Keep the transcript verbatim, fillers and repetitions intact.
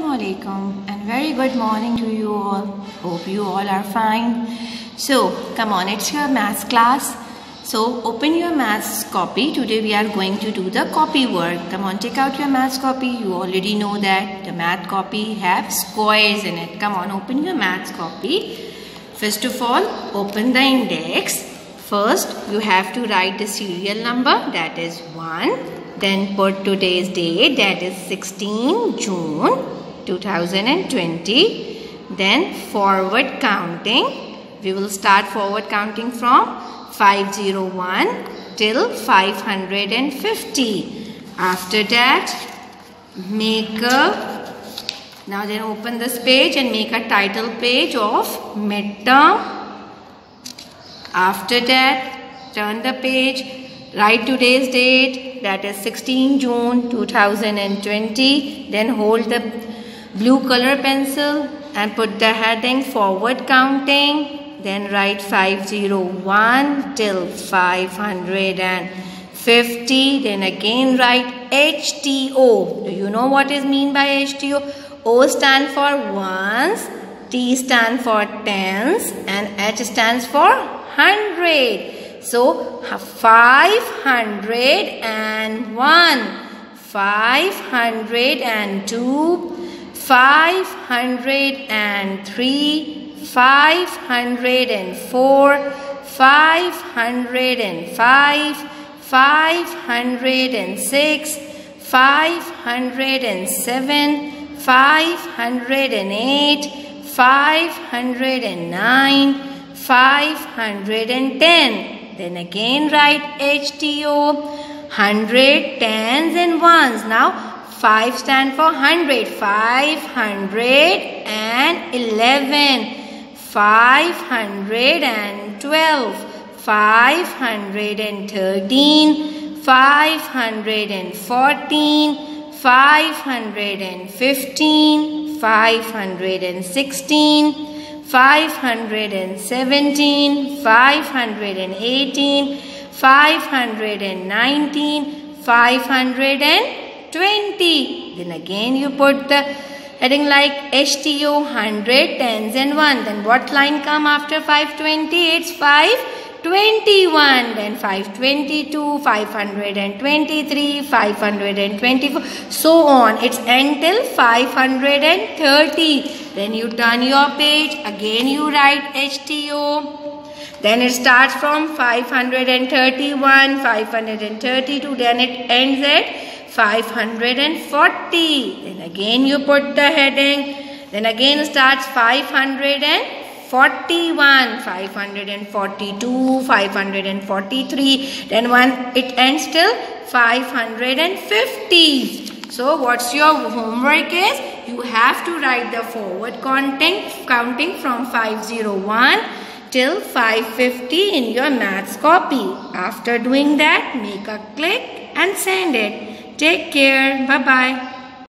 Assalamualaikum and very good morning to you all. Hope you all are fine. So come on, it's your maths class. So open your maths copy. Today we are going to do the copy work. Come on, take out your maths copy. You already know that the math copy have squares in it. Come on, open your maths copy. First of all, open the index. First you have to write the serial number, that is one. Then put today's date, that is sixteenth June two thousand twenty. Then forward counting. We will start forward counting from five oh one till five hundred fifty. After that, make a, now then open this page and make a title page of midterm. After that, turn the page, write today's date, that is sixteenth June two thousand twenty. Then hold the blue color pencil and put the heading forward counting. Then write five oh one till five hundred fifty. Then again write H T O. Do you know what is mean by H T O? O stand for ones, T stand for tens, and H stands for hundred. So five hundred one, five hundred two, five hundred three, five hundred four, five hundred five, five hundred six, five hundred seven, five hundred eight, five hundred nine, five hundred ten. Then again write H T O, hundred, tens and ones. Now five stand for hundred, five hundred eleven, five hundred twelve, five hundred thirteen, five hundred fourteen, five hundred fifteen, five hundred sixteen, five hundred seventeen, five hundred eighteen, five hundred nineteen, five hundred twenty. Then again you put the heading like H T O, hundred, tens and one. Then what line come after five twenty? It's five twenty-one. Then five twenty-two, five hundred twenty-three, five hundred twenty-four, so on. It's until five hundred thirty. Then you turn your page, again you write H T O. Then it starts from five hundred thirty-one, five hundred thirty-two, then it ends at five hundred forty. Then again you put the heading. Then again starts five hundred forty-one, five hundred forty-two, five hundred forty-three. Then one it ends till five hundred fifty. So what's your homework is? You have to write the forward counting, counting from five oh one till five fifty in your maths copy. After doing that, make a click and send it. Take care. Bye-bye.